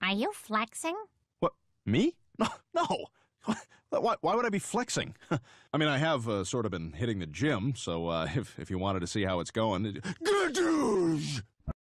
Are you flexing? What, me? No, no. Why would I be flexing? I mean, I have sort of been hitting the gym, so if you wanted to see how it's going... Gadoosh!